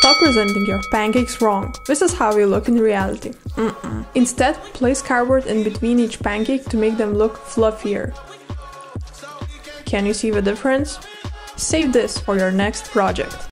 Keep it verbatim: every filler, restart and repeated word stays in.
Stop presenting your pancakes wrong. This is how you look in reality. Mm-mm. Instead, place cardboard in between each pancake to make them look fluffier. Can you see the difference? Save this for your next project.